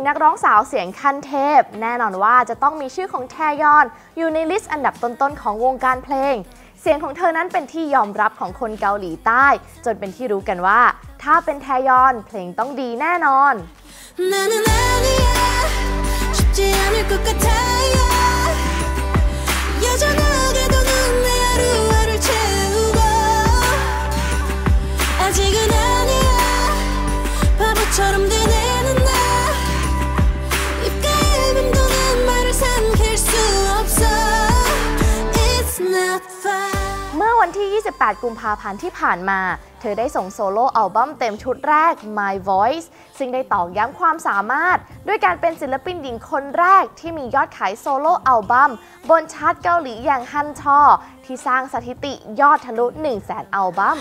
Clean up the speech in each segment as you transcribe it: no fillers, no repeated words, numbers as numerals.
นักร้องสาวเสียงขั้นเทพแน่นอนว่าจะต้องมีชื่อของแทยอนอยู่ในลิสต์อันดับต้นๆของวงการเพลงเสียงของเธอนั้นเป็นที่ยอมรับของคนเกาหลีใต้จนเป็นที่รู้กันว่าถ้าเป็นแทยอนเพลงต้องดีแน่นอนเมื่อวันที่ 28 กุมภาพันธ์ที่ผ่านมาเธอได้ส่งโซโล่อัลบั้มเต็มชุดแรก My Voice ซึ่งได้ตอกย้ำความสามารถด้วยการเป็นศิลปินหญิงคนแรกที่มียอดขายโซโล่อัลบั้มบนชาร์ตเกาหลีอย่างฮันชอที่สร้างสถิติยอดทะลุ 100,000 อัลบั้ม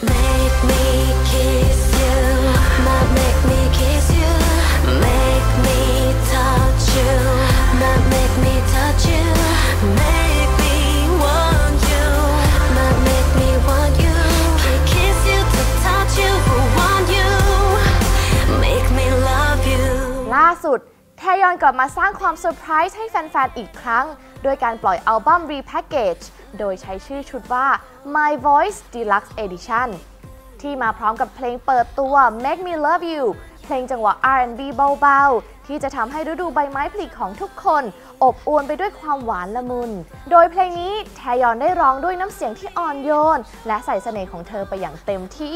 ล่าสุดแทยอนกลับมาสร้างความเซอร์ไพรส์ให้แฟนๆอีกครั้งด้วยการปล่อยอัลบั้ม Repackage โดยใช้ชื่อชุดว่า My Voice Deluxe Edition ที่มาพร้อมกับเพลงเปิดตัว Make Me Love You เพลงจังหวะ R&B เบาๆที่จะทำให้ฤดูใบไม้ผลิของทุกคนอบอวลไปด้วยความหวานละมุนโดยเพลงนี้แทยอนได้ร้องด้วยน้ำเสียงที่อ่อนโยนและใส่เสน่ห์ของเธอไปอย่างเต็มที่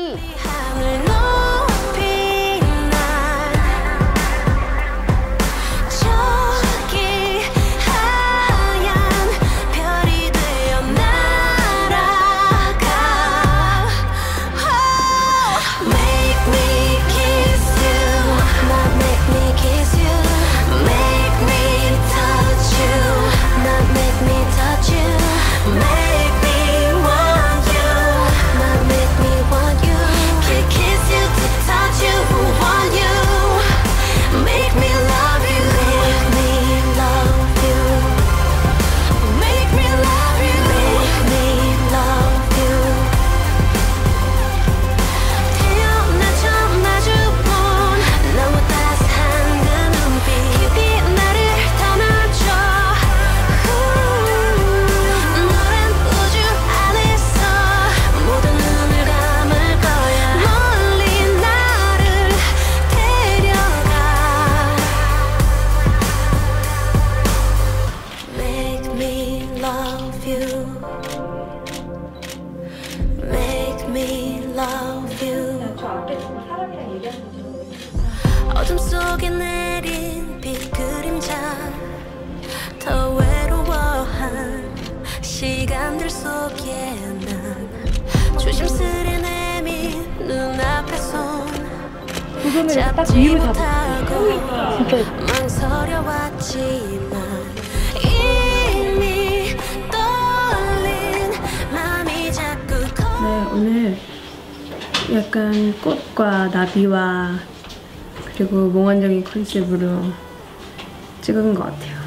딱 위로 잡고 네, 오늘 약간 꽃과 나비와 그리고 몽환적인 컨셉으로 찍은 것 같아요.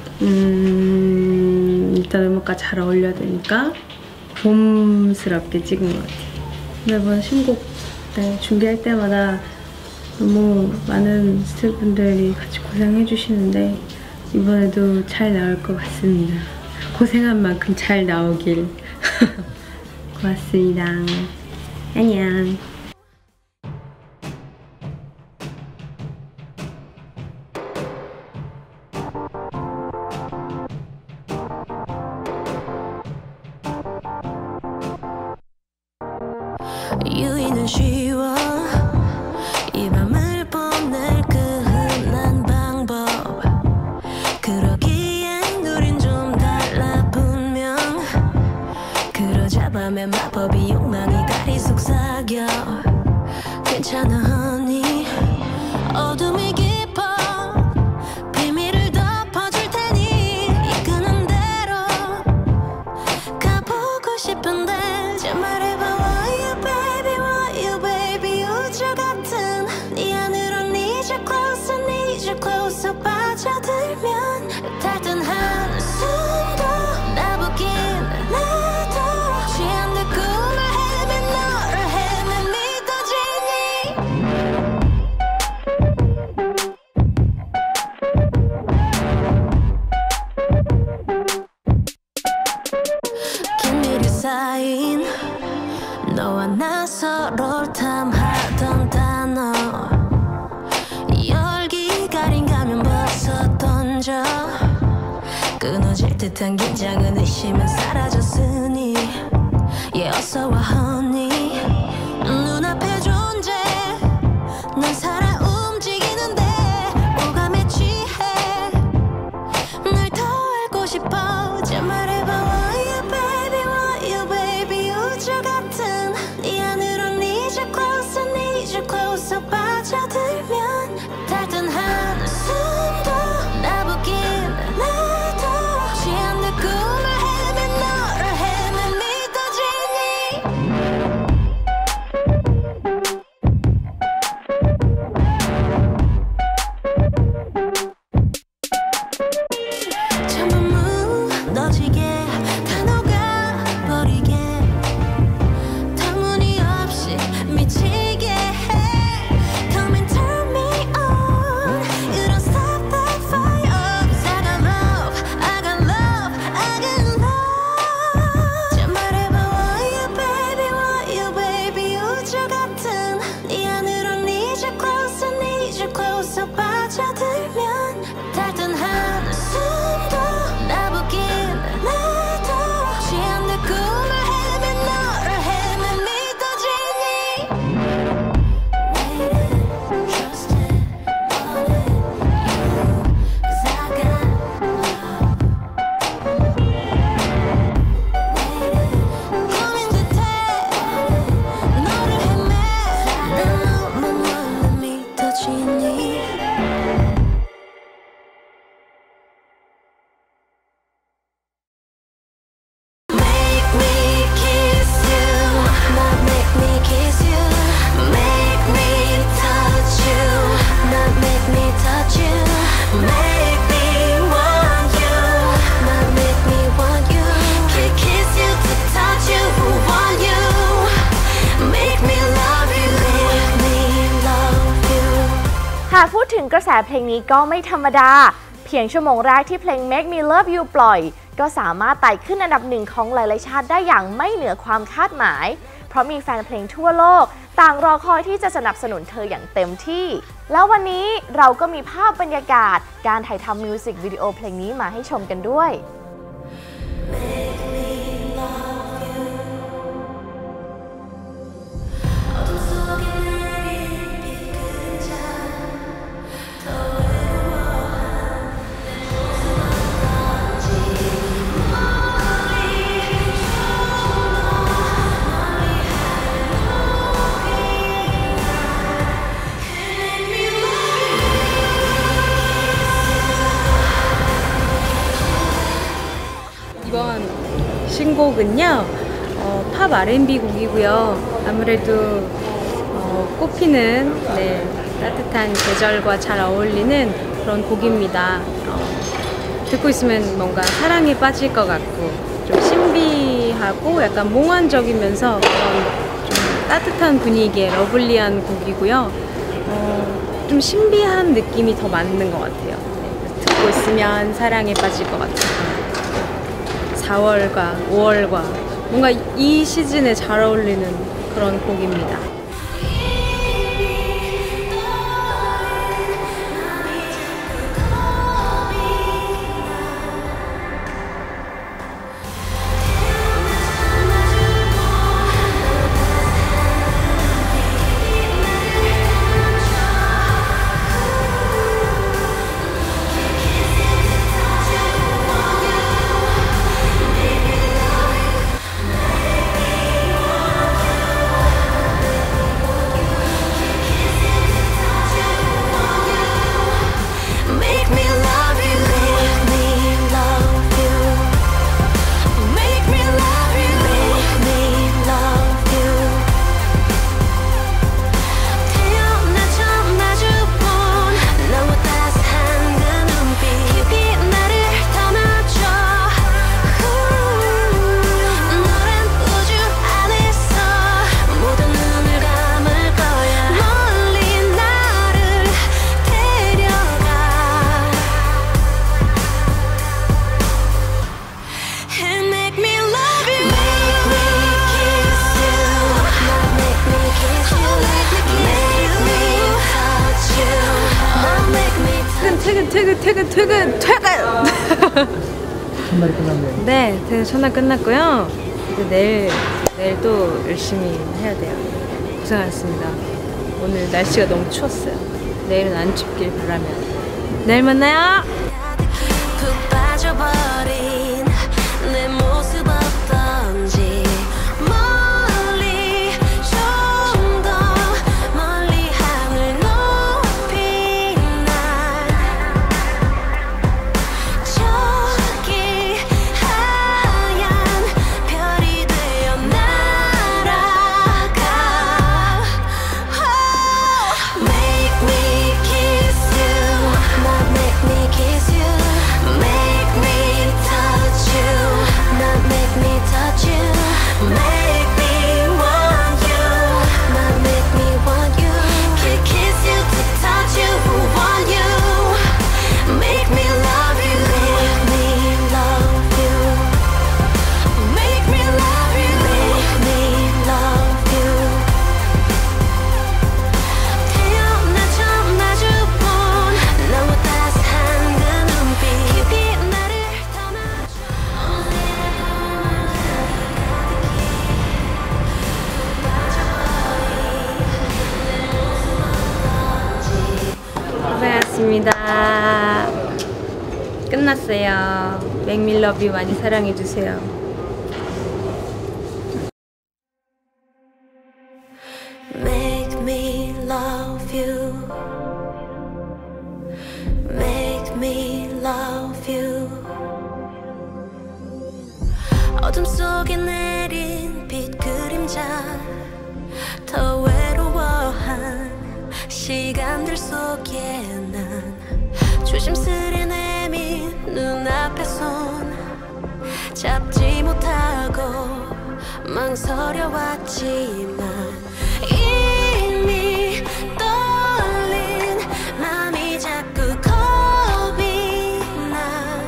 일단 음악과 잘 어울려야 되니까 봄스럽게 찍은 것 같아요. 매번 신곡 준비할 때마다 너무 많은 스태프분들이 같이 고생해 주시는데 이번에도 잘 나올 것 같습니다. 고생한 만큼 잘 나오길. 고맙습니다. 안녕. 유인은 쉬워 이 밤을 보낼 그 흔한 방법 그러기엔 우린 좀 달라 분명 그러자 밤에 마법이 욕망이 다리 속삭여 괜찮아 honey 어둠이 깊어 비밀을 덮어줄 테니 이끄는 대로 가보고 싶은데 제 말해봐 why you baby 쌓인 너와 나 서로를 탐하던 단어 열기 가린 가면 벗어 던져 끊어질 듯한 긴장은 의심은 사라졌으니 Yeah 어서와 honey 눈앞에 존재 난 살아 움직이는데 오감에 취해 널 더 알고 싶어 저 말해봐 want you baby 우주 같은 네 안으로 need you closer 빠져들면 달던 한숨도 나보긴 나도 취한 내 꿈을 헤맨 너를 헤맨 믿어지니 전부 무너지게 다 녹아버리게 터무니없이 미치게 해 Come and turn me on You don't stop that fire Cause I got love I got love 저 말해봐 want you baby 우주 같은 네 안으로 need you closer 빠져들면 달던 한숨도 나보긴 나도 취한 내 꿈을 헤맨 너를 헤맨 믿어지니 Waiting, trusting, wanting you Cause I got love Waiting, 고민 듯해 너를 헤매 난 너만 믿어지니 Make me kiss you, not make me kiss you. Make me touch you, not make me touch you. Make me want you, not make me want you. Can't kiss you to touch you, want you. Make me love you, make me love you. หากพูดถึงกระแสเพลงนี้ก็ไม่ธรรมดา เพียงชั่วโมงแรกที่เพลง Make Me Love You ปล่อยก็สามารถไต่ขึ้นอันดับหนึ่งของหลายๆชาติได้อย่างไม่เหนือความคาดหมาย เพราะมีแฟนเพลงทั่วโลกต่างรอคอยที่จะสนับสนุนเธออย่างเต็มที่ แล้ววันนี้เราก็มีภาพบรรยากาศการถ่ายทำมิวสิกวิดีโอเพลงนี้มาให้ชมกันด้วย 이번 신곡은요 팝 R&B 곡이고요. 아무래도 꽃피는 따뜻한 계절과 잘 어울리는 그런 곡입니다. 듣고 있으면 뭔가 사랑에 빠질 것 같고 좀 신비하고 약간 몽환적이면서 그런 좀 따뜻한 분위기의 러블리한 곡이고요. 좀 신비한 느낌이 더 맞는 것 같아요. 듣고 있으면 사랑에 빠질 것 같아요. 4월과 5월과 뭔가 이 시즌에 잘 어울리는 그런 곡입니다. 퇴근. 첫날이 끝났네요. 네, 첫날 끝났고요. 이제 내일 또 열심히 해야 돼요. 고생하셨습니다. 오늘 날씨가 너무 추웠어요. 내일은 안 춥길 바라며 내일 만나요. 푹 빠져버린 내 모습 어떤지 멀리 좀 더 멀리 하늘 높이 날 저기 하얀 별이 되어 날아가. Oh, make me kiss you, not make me kiss you. Make me touch you, not make me touch you. Make me want you, not make me want you. Can't kiss you to touch you, who want you? Make me love you, make me love you. Make me love you, make me love you. 태어나 처음 마주본 너무 따스한 그 눈빛 깊이 나를 담아줘. 고생하셨습니다. 끝났어요. Make me love you 많이 사랑해주세요. Make me love you. Make me love you. 어둠 속에 내린 빛 그림자 더 외로워한 시간들 속에 난 조심스레 내민 눈앞에 손 잡지 못하고 망설여왔지만 이미 떨린 맘이 자꾸 겁이 나.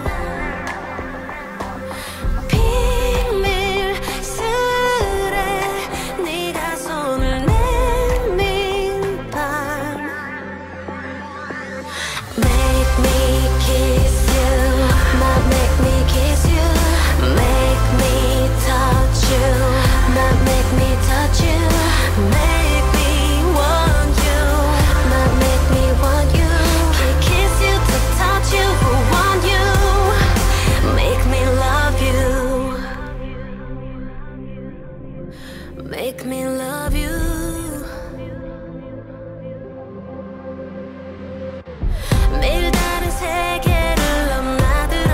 비밀스레 네가 손을 내민 밤. Make me kiss you, not make me kiss you. Make me touch you, not make me touch you. Make me want you, not make me want you. Can't kiss you to touch you, who want you? Make me love you. Make me love you. 매일 다른 세계를 넘나들어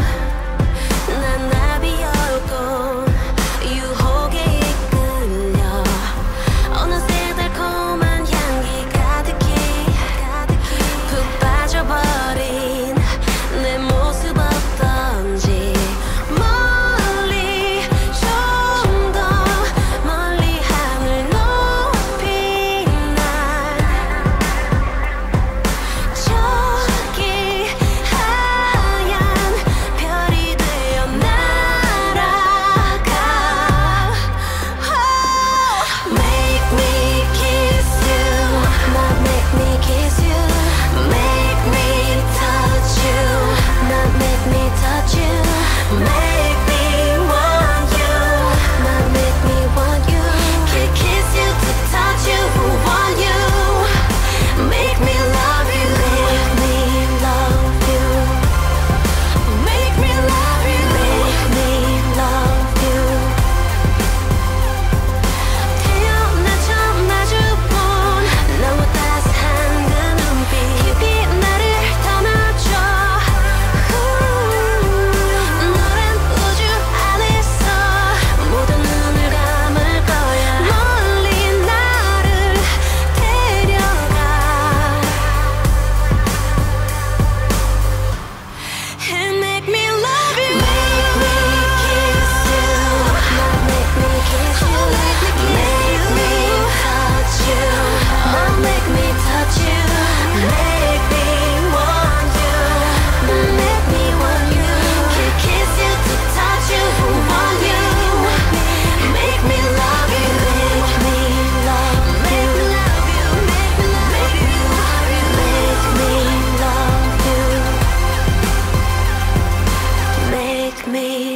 난 나비였고 유혹에 이끌려 어느새 달콤한 향기 가득히 푹 빠져버린 내 모습 어떤지 멀리 좀 더 멀리 하늘 높이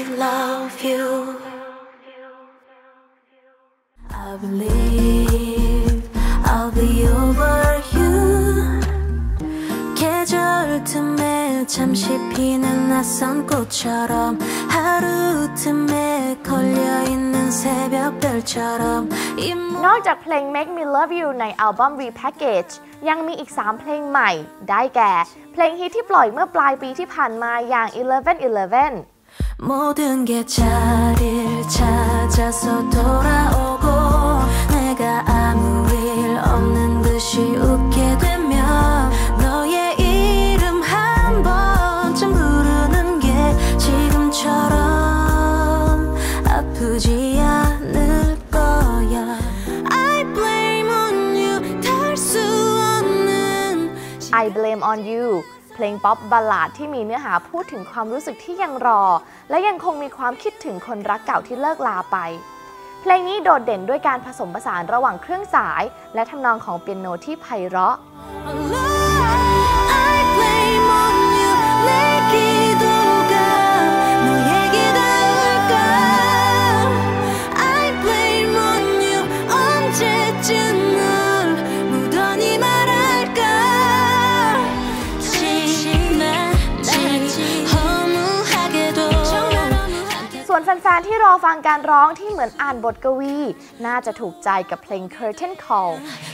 love you. I believe I'll be over you. 계절 틈에 잠시 피는 낯선 꽃처럼 하루 틈에 걸려있는 새벽별처럼 นอกจากเพลง Make Me Love You ในอัลบั้ม Repackage ยังมีอีก 3 เพลงใหม่ได้แก่ เพลงฮิตที่ปล่อยเมื่อปลายปีที่ผ่านมาอย่าง 1111 모든 게 자리를 찾아서 돌아오고 내가 아무 일 없는 듯이 웃게 되면 너의 이름 한 번쯤 부르는 게 지금처럼 아프지 않을 거야. I blame on you 달 수 없는 I Blame on You เพลงป๊อปบัลลาดที่มีเนื้อหาพูดถึงความรู้สึกที่ยังรอและยังคงมีความคิดถึงคนรักเก่าที่เลิกลาไปเพลงนี้โดดเด่นด้วยการผสมผสานระหว่างเครื่องสายและทำนองของเปียโนที่ไพเราะ I blame on you 내 기도가 너에게 닿을까 I blame on you 언제쯤 널 묻어니 말할까 허무하게도 ส่วนแฟนๆที่รอฟังการร้องที่เหมือนอ่านบทกวีน่าจะถูกใจกับเพลง Curtain Call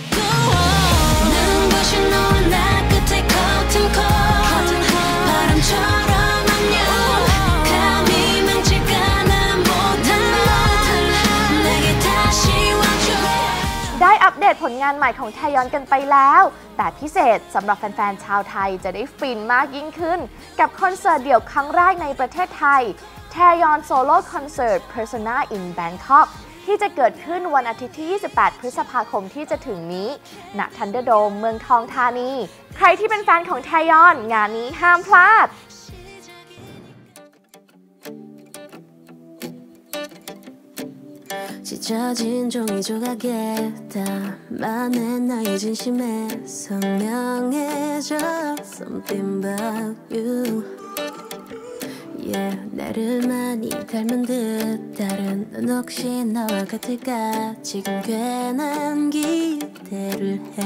눈부신 노을 나 끝에 커튼 call 바람처럼 안녕 감히 망칠까 난 못한 말 내게 다시 와줘 ได้อัปเดตผลงานใหม่ของแทยอนกันไปแล้วแต่พิเศษสำหรับแฟนๆชาวไทยจะได้ฟินมากยิ่งขึ้นกับคอนเสิร์ตเดี่ยวครั้งแรกในประเทศไทยแทยอนโซโล่คอนเสิร์ต Persona in Bangkok ที่จะเกิดขึ้นวันอาทิตย์ที่ 28 พฤษภาคมที่จะถึงนี้ณ Thunderdome เมืองทองธานีใครที่เป็นแฟนของแทยอนงานนี้ห้ามพลาด 찢어진 종이 조각에 담아낸 나의 진심에 선명해져 Something about you Yeah, 나를 많이 닮은 듯 다른 넌 혹시 나와 같을까 지금 괜한 기대를 해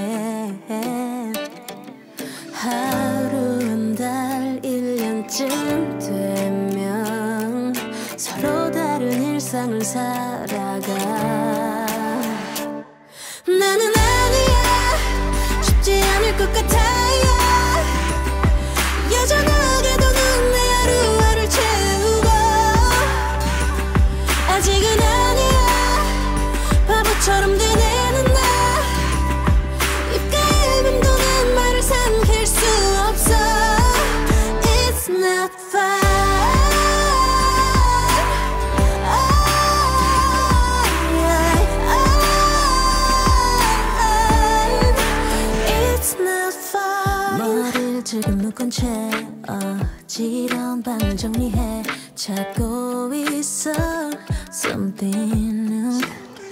하루 한 달 1년쯤 되면 서로 다른 일상을 살아가 나는 아니야 쉽지 않을 것 같아요 여전하게도 넌 내 하루하루를 채우고 아직은 아니야 바보처럼 되뇌는 나 입가에 맴도는 말을 삼킬 수 없어 It's not fine It's not fine 머리를 지금 묶은 채 어지러운 밤을 정리해 찾고 있어 Something new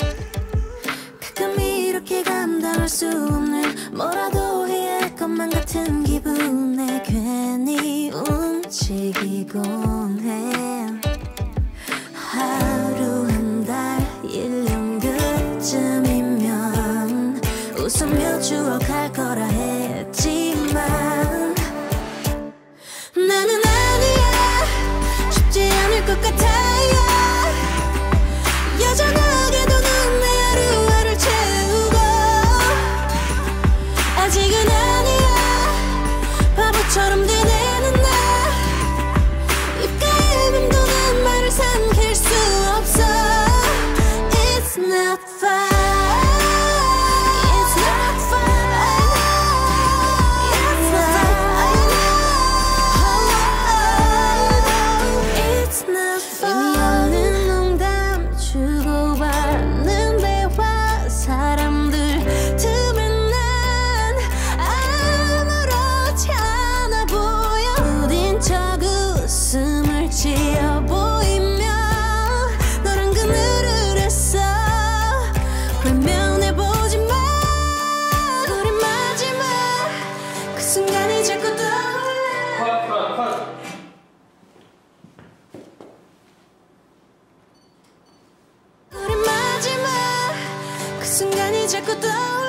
가끔 이렇게 감당할 수 없는 뭐라도 해야 할 것만 같은 기분에 괜히 움직이곤 해 하루 한 달 1년 그쯤이면 웃으며 추억할 거라 했지만 나는 아니야 쉽지 않을 것 같아요 여전하게도 넌 내 하루하루를 채우고 아직은 아니야 바보처럼 되뇌는 나 입가에 자꾸 떠올라